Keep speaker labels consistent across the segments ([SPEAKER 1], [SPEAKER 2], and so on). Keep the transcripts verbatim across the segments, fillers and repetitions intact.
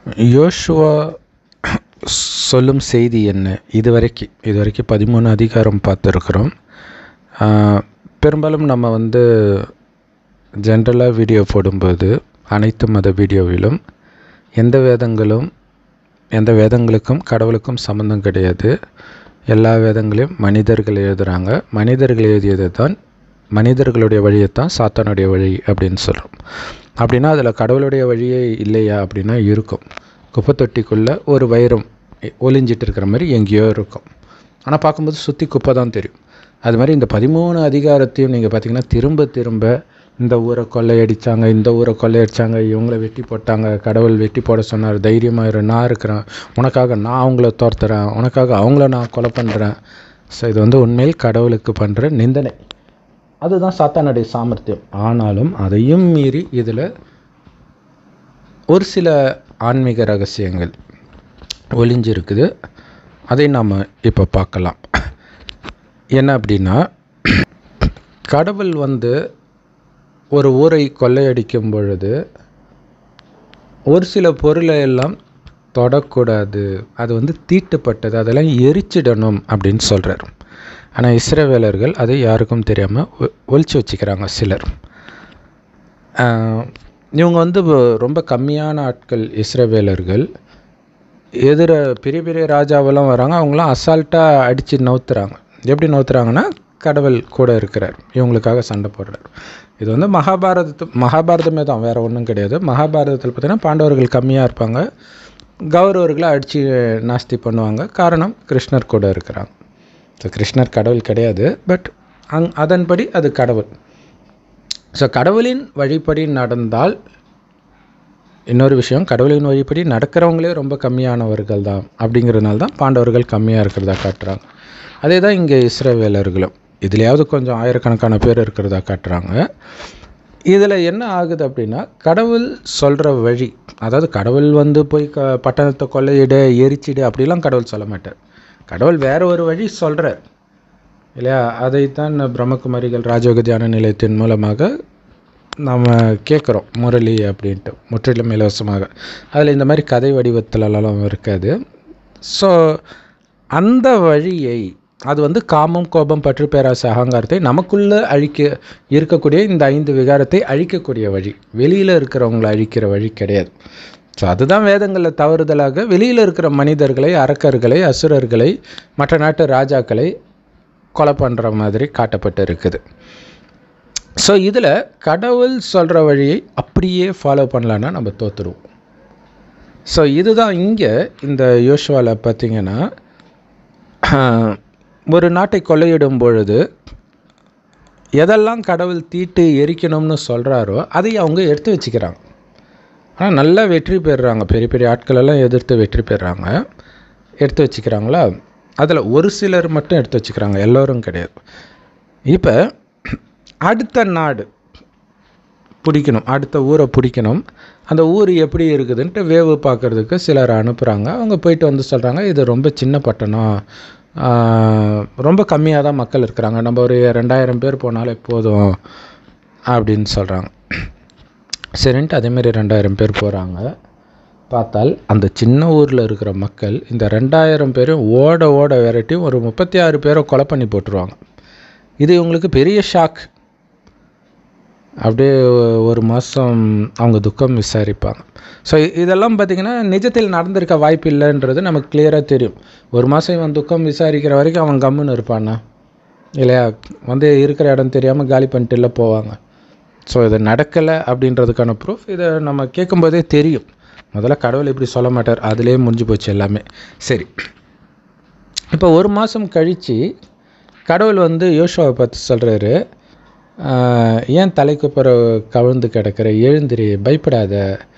[SPEAKER 1] யோசுவா சொல்லும் செய்தி என்ன? இதுவரைக்கும் இதுவரைக்கும் பதிமூணு அதிகாரம் பார்த்துருக்குறோம். பெரும்பாலும் நம்ம வந்து ஜென்ரலாக வீடியோ போடும்போது அனைத்து மத வீடியோவிலும் எந்த வேதங்களும் எந்த வேதங்களுக்கும் கடவுளுக்கும் சம்மந்தம் கிடையாது. எல்லா வேதங்களையும் மனிதர்கள் எழுதுகிறாங்க. மனிதர்கள் எழுதியது தான் மனிதர்களுடைய வழியைத்தான் சாத்தானுடைய வழி அப்படின்னு சொல்கிறோம். அப்படின்னா அதில் கடவுளுடைய வழியே இல்லையா அப்படின்னா இருக்கும். குப்பை தொட்டிக்குள்ளே ஒரு வைரம் ஒளிஞ்சிட்டு இருக்கிற மாதிரி எங்கேயோ இருக்கும். ஆனால் பார்க்கும்போது சுற்றி குப்பை தான் தெரியும். அது மாதிரி இந்த பதிமூணு அதிகாரத்தையும் நீங்கள் பார்த்திங்கன்னா திரும்ப திரும்ப இந்த ஊரை கொள்ளையடித்தாங்க, இந்த ஊரை கொள்ளையடித்தாங்க, இவங்கள வெட்டி போட்டாங்க, கடவுள் வெட்டி போட சொன்னார், தைரியமாக இரு, நான் இருக்கிறேன், உனக்காக நான் அவங்கள தோர்த்துறேன், உனக்காக அவங்கள நான் கொலை பண்ணுறேன். ஸோ இது வந்து உண்மையில் கடவுளுக்கு பண்ணுற நிந்தனை. அதுதான் சாத்தானுடைய சாமர்த்தியம். ஆனாலும் அதையும் மீறி இதில் ஒரு சில ஆன்மீக ரகசியங்கள் ஒளிஞ்சிருக்குது. அதை நாம் இப்போ பார்க்கலாம். என்ன அப்படின்னா, கடவுள் வந்து ஒரு ஊரை கொள்ளையடிக்கும் பொழுது ஒரு சில பொருளை எல்லாம் தொடக்கூடாது, அது வந்து தீட்டுப்பட்டது, அதெல்லாம் எரிச்சிடணும் அப்படின்னு சொல்கிறார். ஆனால் இஸ்ரவேலர்கள் அதை யாருக்கும் தெரியாமல் ஒழிச்சு வச்சுக்கிறாங்க சிலர். இவங்க வந்து ரொம்ப கம்மியான ஆட்கள். இஸ்ரவேலர்கள் எதிர பெரிய பெரிய ராஜாவெல்லாம் வராங்க, அவங்களாம் அசால்ட்டாக அடித்து நவுத்துறாங்க. எப்படி நவுத்துறாங்கன்னா, கடவுள் கூட இருக்கிறார், இவங்களுக்காக சண்டை போடுறார். இது வந்து மகாபாரதத்து மகாபாரதமே தான், வேறு ஒன்றும் கிடையாது. மகாபாரதத்தில் பார்த்திங்கன்னா பாண்டவர்கள் கம்மியாக இருப்பாங்க, கௌரவர்களை அடித்து நாஸ்தி பண்ணுவாங்க. காரணம், கிருஷ்ணர் கூட இருக்கிறாங்க. ஸோ கிருஷ்ணர் கடவுள் கிடையாது, பட் அங் அதன்படி அது கடவுள். ஸோ கடவுளின் வழிப்படி நடந்தால், இன்னொரு விஷயம், கடவுளின் வழிப்படி நடக்கிறவங்களே ரொம்ப கம்மியானவர்கள் தான். அப்படிங்கிறதுனால தான் பாண்டவர்கள் கம்மியாக இருக்கிறதா காட்டுறாங்க. அதே தான் இங்கே இஸ்ரவேலர்களும் இதுலையாவது கொஞ்சம் ஆயிரக்கணக்கான பேர் இருக்கிறதா காட்டுறாங்க. இதில் என்ன ஆகுது அப்படின்னா, கடவுள் சொல்கிற வழி, அதாவது கடவுள் வந்து போய் க பட்டணத்தை கொள்ளையிடு, எரிச்சிடு அப்படிலாம் கடவுள் சொல்ல மாட்டார். கடவுள் வேறு ஒரு வழி சொல்கிறார் இல்லையா? அதைத்தான் பிரம்மகுமாரிகள் ராஜயோக தியான நிலையத்தின் மூலமாக நம்ம கேட்குறோம், முரளி அப்படின்ட்டு, முற்றிலும் இலவசமாக. அதில் இந்த மாதிரி கதை வடிவத்திலலாம் இருக்காது. ஸோ அந்த வழியை, அது வந்து காமம், கோபம், பற்று, பேராசை, அகங்காரத்தை நமக்குள்ளே அழிக்க இருக்கக்கூடிய இந்த ஐந்து விகாரத்தை அழிக்கக்கூடிய வழி, வெளியில் இருக்கிறவங்களை அழிக்கிற வழி கிடையாது. ஸோ அதுதான் வேதங்களில் தவறுதலாக வெளியில் இருக்கிற மனிதர்களை, அரக்கர்களை, அசுரர்களை, மற்ற நாட்டு ராஜாக்களை கொலை பண்ணுற மாதிரி காட்டப்பட்டு இருக்குது. ஸோ இதில் கடவுள் சொல்கிற வழியை அப்படியே ஃபாலோ பண்ணலான்னா நம்ம தோற்றுருவோம். ஸோ இதுதான் இங்கே இந்த யோசுவாவில் பார்த்திங்கன்னா, ஒரு நாட்டை கொள்ளையிடும் பொழுது எதெல்லாம் கடவுள் தீட்டு எரிக்கணும்னு சொல்கிறாரோ அதை அவங்க எடுத்து வச்சுக்கிறாங்க. ஆனால் நல்லா வெற்றி பெறுறாங்க. பெரிய பெரிய ஆட்களெல்லாம் எதிர்த்து வெற்றி பெறுறாங்க, எடுத்து வச்சுக்கிறாங்களா? அதில் ஒரு சிலர் மட்டும் எடுத்து வச்சுக்கிறாங்க, எல்லோரும் கிடையாது. இப்போ அடுத்த நாடு பிடிக்கணும், அடுத்த ஊரை பிடிக்கணும். அந்த ஊர் எப்படி இருக்குதுன்ட்டு வேவு பார்க்குறதுக்கு சிலர் அனுப்புகிறாங்க. அவங்க போயிட்டு வந்து சொல்கிறாங்க, இது ரொம்ப சின்ன பட்டணம், ரொம்ப கம்மியாக தான் மக்கள் இருக்கிறாங்க, நம்ம ஒரு ரெண்டாயிரம் பேர் போனாலே போதும் அப்படின்னு சொல்கிறாங்க. சரின்ட்டு அதேமாரி ரெண்டாயிரம் பேர் போகிறாங்க. பார்த்தால் அந்த சின்ன ஊரில் இருக்கிற மக்கள் இந்த ரெண்டாயிரம் பேரும் ஓட ஓட விரட்டி ஒரு முப்பத்தி ஆறு பேரை கொலை பண்ணி போட்டுருவாங்க. இது இவங்களுக்கு பெரிய ஷாக். அப்படியே ஒரு மாதம் அவங்க துக்கம் விசாரிப்பாங்க. ஸோ இதெல்லாம் பார்த்திங்கன்னா நிஜத்தில் நடந்திருக்க வாய்ப்பு இல்லைன்றது நமக்கு கிளியராக தெரியும். ஒரு மாதம் இவன் துக்கம் விசாரிக்கிற வரைக்கும் அவன் கம்முன்னு இருப்பானா இல்லையா? வந்து இருக்கிற இடம் தெரியாமல் காலி பண்ணிட்டு இல்லை போவாங்க. ஸோ இது நடக்கலை அப்படின்றதுக்கான ப்ரூஃப் இதை நம்ம கேட்கும்போதே தெரியும். முதல்ல கடவுள் இப்படி சொல்ல மாட்டார், அதிலே முடிஞ்சு போச்சு எல்லாமே. சரி, இப்போ ஒரு மாதம் கழித்து கடவுள் வந்து யோசுவாவை பார்த்து சொல்கிறாரு, ஏன் தலைக்கு பிறகு கவிழ்ந்து கிடக்கிற, எழுந்திரி, பயப்படாத,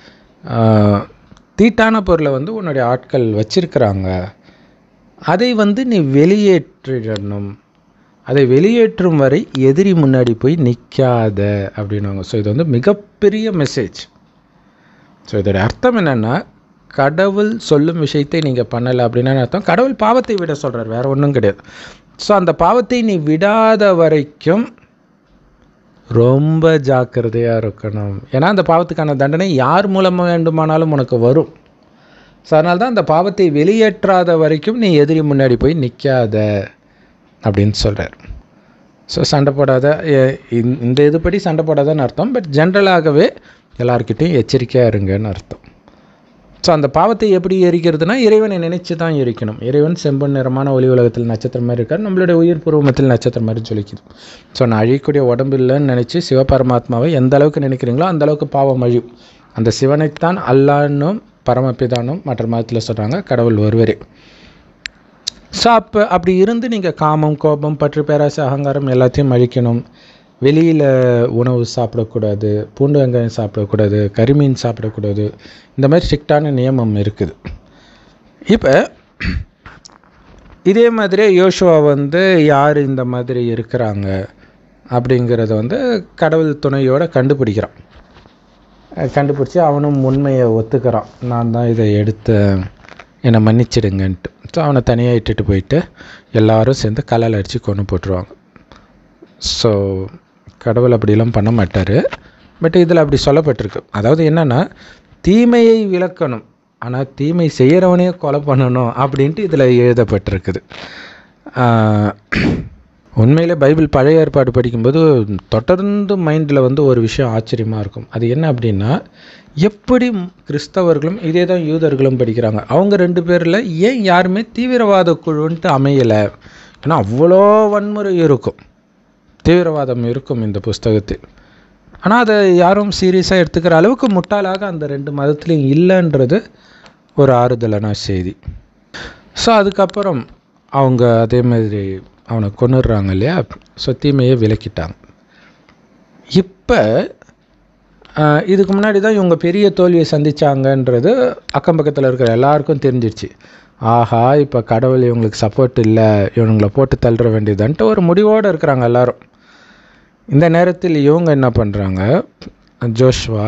[SPEAKER 1] தீட்டான பொருளை வந்து உன்னுடைய ஆட்கள் வச்சிருக்கிறாங்க, அதை வந்து நீ வெளியேற்றிடணும், அதை வெளியேற்றும் வரை எதிரி முன்னாடி போய் நிற்காத அப்படின்வாங்க. ஸோ இது வந்து மிகப்பெரிய மெசேஜ். ஸோ இதோடைய அர்த்தம் என்னென்னா, கடவுள் சொல்லும் விஷயத்தை நீங்கள் பண்ணலை அப்படின்னா அர்த்தம் கடவுள் பாவத்தை விட சொல்கிறார், வேறு ஒன்றும் கிடையாது. ஸோ அந்த பாவத்தை நீ விடாத வரைக்கும் ரொம்ப ஜாக்கிரதையாக இருக்கணும். ஏன்னா அந்த பாவத்துக்கான தண்டனை யார் மூலமாக வேண்டுமானாலும் உனக்கு வரும். ஸோ அதனால தான் அந்த பாவத்தை வெளியேற்றாத வரைக்கும் நீ எதிரி முன்னாடி போய் நிற்காத அப்படின்னு சொல்கிறார். ஸோ சண்டை போடாத, இந்த இதுபடி சண்டை போடாதன்னு அர்த்தம். பட் ஜென்ரலாகவே எல்லாருக்கிட்டையும் எச்சரிக்கையாக இருங்கன்னு அர்த்தம். ஸோ அந்த பாவத்தை எப்படி எரிக்கிறதுனா இறைவனை நினைச்சு தான் எரிக்கணும். இறைவன் செம்பொன் நிறமான ஒளி உலகத்தில் நட்சத்திரம் மாதிரி இருக்கார், நம்மளுடைய உயிர் பூர்வமத்தில் நட்சத்திரம் மாதிரி ஜொலிக்குது. ஸோ நான் அழியக்கூடிய உடம்பு இல்லைன்னு நினச்சி சிவபரமாத்மாவை எந்த அளவுக்கு நினைக்கிறீங்களோ அந்த அளவுக்கு பாவம் அழியும். அந்த சிவனைத்தான் அல்லான்னும் பரமபிதானும் மற்ற மதத்தில் சொல்கிறாங்க, கடவுள் ஒருவரே. ஸோ அப்போ அப்படி இருந்து நீங்கள் காமம், கோபம், பற்று, பேராசை, அகங்காரம் எல்லாத்தையும் அழிக்கணும். வெளியில் உணவு சாப்பிடக்கூடாது, பூண்டு வெங்காயம் சாப்பிடக்கூடாது, கரிமீன் சாப்பிடக்கூடாது, இந்த மாதிரி ஸ்ட்ரிக்டான நியமம் இருக்குது. இப்போ இதே மாதிரி யோசுவா வந்து யார் இந்த மாதிரி இருக்கிறாங்க அப்படிங்கிறத வந்து கடவுள் துணையோடு கண்டுபிடிக்கிறான். கண்டுபிடிச்சி அவனும் உண்மையை ஒத்துக்கிறான், நான் தான் இதை எடுத்து என்னை மன்னிச்சிடுங்கன்ட்டு. ஸோ அவனை தனியாக இட்டுட்டு போயிட்டு எல்லோரும் சேர்ந்து கல்லால் அடித்து கொண்டு போட்டுருவாங்க. ஸோ கடவுள் அப்படிலாம் பண்ண மாட்டார். பட் இதில் அப்படி சொல்லப்பட்டிருக்கு. அதாவது என்னென்னா, தீமையை விளக்கணும், ஆனால் தீமை செய்கிறவனே கொலை பண்ணணும் அப்படின்ட்டு இதில் எழுதப்பட்டிருக்குது. உண்மையிலே பைபிள் பழைய ஏற்பாடு படிக்கும்போது தொடர்ந்து மைண்டில் வந்து ஒரு விஷயம் ஆச்சரியமாக இருக்கும். அது என்ன அப்படின்னா, எப்படி கிறிஸ்தவர்களும் இதே தான் யூதர்களும் படிக்கிறாங்க. அவங்க ரெண்டு பேரில் ஏன் யாருமே தீவிரவாத குழுன்ட்டு அமையலை? ஏன்னா அவ்வளோ வன்முறை இருக்கும், தீவிரவாதம் இருக்கும் இந்த புஸ்தகத்தில். ஆனால் அதை யாரும் சீரியஸாக எடுத்துக்கிற அளவுக்கு முட்டாளாக அந்த ரெண்டு மதத்துலேயும் இல்லைன்றது ஒரு ஆறுதலான செய்தி. ஸோ அதுக்கப்புறம் அவங்க அதே மாதிரி அவனை கொன்னுடுறாங்க இல்லையா. ஸோ தீமையை விலக்கிட்டாங்க. இப்போ இதுக்கு முன்னாடி தான் இவங்க பெரிய தோல்வியை சந்தித்தாங்கன்றது அக்கம் பக்கத்தில் இருக்கிற எல்லாருக்கும் தெரிஞ்சிடுச்சு. ஆஹா, இப்போ கடவுள் இவங்களுக்கு சப்போர்ட் இல்லை, இவங்களை போட்டு தள்ளுற வேண்டியதுன்ட்டு ஒரு முடிவோடு இருக்கிறாங்க எல்லோரும். இந்த நேரத்தில் இவங்க என்ன பண்ணுறாங்க, ஜோஷ்வா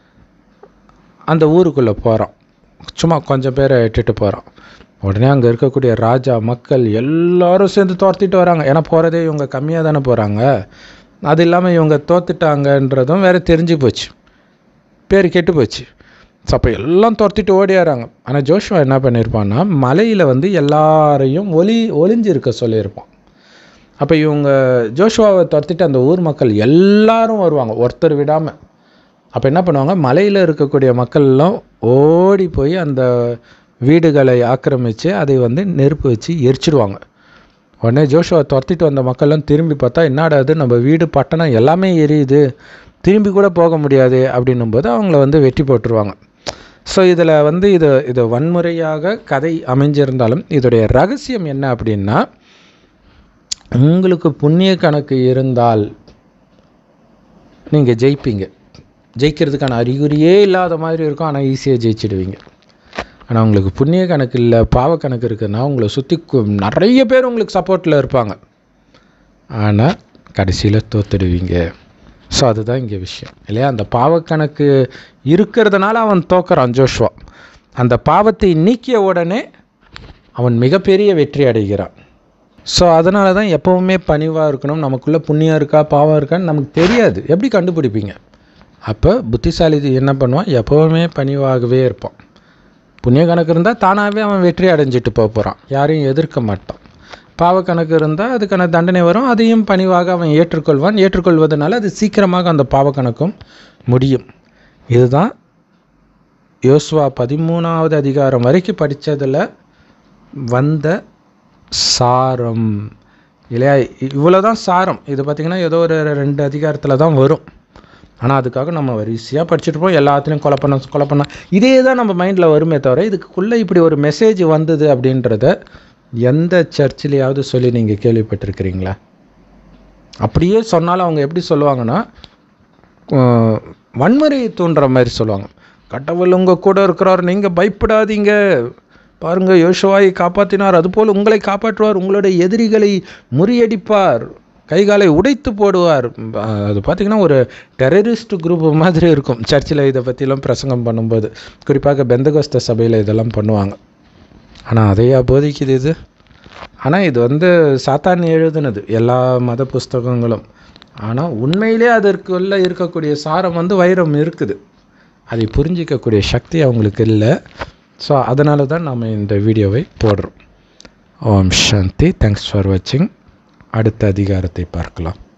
[SPEAKER 1] அந்த ஊருக்குள்ளே போகிறான், சும்மா கொஞ்சம் பேரை இட்டுட்டு போகிறான். உடனே அங்கே இருக்கக்கூடிய ராஜா, மக்கள் எல்லோரும் சேர்ந்து துரத்திட்டு வராங்க. ஏன்னா போகிறதே இவங்க கம்மியாக தானே போகிறாங்க. அது இல்லாமல் இவங்க தோத்துட்டாங்கன்றதும் வேறு தெரிஞ்சு போச்சு, பேர் கெட்டு போச்சு. ஸோ அப்போ எல்லாம் துரத்திட்டு ஓடியாராங்க. ஆனால் ஜோஷ்வா என்ன பண்ணியிருப்பான்னா, மலையில் வந்து எல்லாரையும் ஒலி ஒளிஞ்சிருக்க சொல்லியிருப்பான். அப்போ இவங்க ஜோஷ்வாவை துரத்திட்டு அந்த ஊர் மக்கள் எல்லாரும் வருவாங்க, ஒருத்தர் விடாமல். அப்போ என்ன பண்ணுவாங்க, மலையில் இருக்கக்கூடிய மக்கள்லாம் ஓடி போய் அந்த வீடுகளை ஆக்கிரமித்து அதை வந்து நெருப்பு வச்சு எரிச்சிடுவாங்க. உடனே ஜோஷ்வா துரத்திட்டு வந்த மக்கள்லாம் திரும்பி பார்த்தா, என்னடாது நம்ம வீடு பட்டணம் எல்லாமே எரியுது, திரும்பி கூட போக முடியாது அப்படின்னும்போது அவங்கள வந்து வெட்டி போட்டுருவாங்க. ஸோ இதில் வந்து இது இது வன்முறையாக கதை அமைஞ்சிருந்தாலும் இதோடைய ரகசியம் என்ன அப்படின்னா, உங்களுக்கு புண்ணிய கணக்கு இருந்தால் நீங்கள் ஜெயிப்பீங்க. ஜெயிக்கிறதுக்கான அறிகுறியே இல்லாத மாதிரி இருக்கும், ஆனால் ஈஸியாக ஜெயிச்சிடுவீங்க. ஆனால் உங்களுக்கு புண்ணிய கணக்கு இல்லை, பாவ கணக்கு இருக்குதுன்னா உங்களை சுற்றி நிறைய பேர் உங்களுக்கு சப்போர்ட்டில் இருப்பாங்க, ஆனால் கடைசியில் தோத்துடுவீங்க. ஸோ அதுதான் இங்கே விஷயம் இல்லையா. அந்த பாவக்கணக்கு இருக்கிறதுனால அவன் தோக்குறான் ஜோஷ்வா. அந்த பாவத்தை நீக்கிய உடனே அவன் மிகப்பெரிய வெற்றி அடைகிறான். ஸோ அதனால தான் எப்போவுமே பணிவாக இருக்கணும். நமக்குள்ளே புண்ணியம் இருக்கா பாவம் இருக்கான்னு நமக்கு தெரியாது, எப்படி கண்டுபிடிப்பீங்க? அப்போ புத்திசாலி என்ன பண்ணுவான், எப்போவுமே பணிவாகவே இருப்பான். புண்ணிய கணக்கு இருந்தால் தானாகவே அவன் வெற்றி அடைஞ்சிட்டு போக போகிறான், யாரையும் எதிர்க்க மாட்டான். பாவ கணக்கு இருந்தால் அதுக்கான தண்டனை வரும், அதையும் பணிவாக அவன் ஏற்றுக்கொள்வான். ஏற்றுக்கொள்வதனால அது சீக்கிரமாக அந்த பாவ கணக்கும் முடியும். இதுதான் யோசுவா பதிமூணாவது அதிகாரம் வரைக்கும் படித்ததில் வந்த சாரம் இல்லையா. இவ்வளோ தான் சாரம். இது பார்த்திங்கன்னா ஏதோ ஒரு ரெண்டு அதிகாரத்தில் தான் வரும். ஆனால் அதுக்காக நம்ம வரிசையாக படிச்சுட்ருப்போம், எல்லாத்துலேயும் கொலை பண்ண கொலை பண்ண இதே தான் நம்ம மைண்டில் வருமே தவிர, இதுக்குள்ளே இப்படி ஒரு மெசேஜ் வந்தது அப்படின்றத எந்த சர்ச்சிலையாவது சொல்லி நீங்கள் கேள்விப்பட்டிருக்கிறீங்களா? அப்படியே சொன்னாலும் அவங்க எப்படி சொல்லுவாங்கன்னா, வன்முறையை தூண்டுற மாதிரி சொல்லுவாங்க. கடவுள் உங்கள் கூட இருக்கிறார், நீங்கள் பயப்படாதீங்க, பாருங்கள் யோசுவாவை காப்பாற்றினார், அதுபோல் உங்களை காப்பாற்றுவார், உங்களுடைய எதிரிகளை முறியடிப்பார், கைகாலை உடைத்து போடுவார். அது பார்த்திங்கன்னா ஒரு டெரரிஸ்ட் குரூப் மாதிரி இருக்கும். சர்ச்சில் இதை பற்றிலாம் பிரசங்கம் பண்ணும்போது, குறிப்பாக பெந்தகோஸ்த சபையில் இதெல்லாம் பண்ணுவாங்க. ஆனால் அதையா போதிக்குது இது? ஆனால் இது வந்து சாத்தான் எழுதுனது எல்லா மத புஸ்தகங்களும். ஆனால் உண்மையிலே அதற்குள்ளே இருக்கக்கூடிய சாரம் வந்து வைரம் இருக்குது. அதை புரிஞ்சிக்கக்கூடிய சக்தி அவங்களுக்கு இல்லை. ஸோ அதனால தான் நாம் இந்த வீடியோவை போடுறோம். ஓம் சாந்தி. தேங்க்ஸ் ஃபார் வாட்சிங். அடுத்த அதிகாரத்தை பார்க்கலாம்.